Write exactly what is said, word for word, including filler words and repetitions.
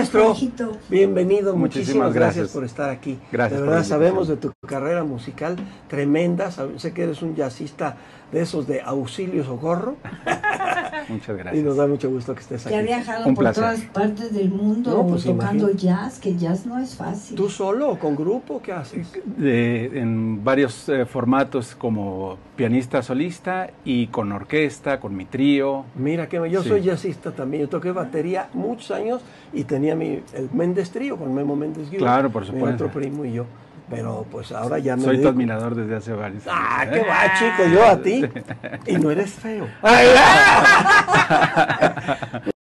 maestro, Jorgito. bienvenido, muchísimas, Muchísimas gracias. gracias por estar aquí. Gracias de por la verdad sabemos de invitación. tu carrera musical tremenda, sé que eres un jazzista de esos de auxilio socorro. Muchas Y gracias. nos da mucho gusto que estés Que ha aquí. viajado Un por placer. todas partes del mundo No, pues, tocando imagínate. jazz, que jazz no es fácil. ¿Tú solo o con grupo? ¿Qué haces? De- en varios eh, formatos como pianista solista y con orquesta, con mi trío. Mira que yo Sí. soy jazzista también, yo toqué batería muchos años y tenía mi, el Méndez Trío con Memo Méndez Guiú, Claro, por mi supuesto. otro primo y yo, pero pues ahora ya me Soy tu dedico- admirador desde hace varios años. Ah, ¿eh? qué va, chico, yo a ti. Y no eres feo.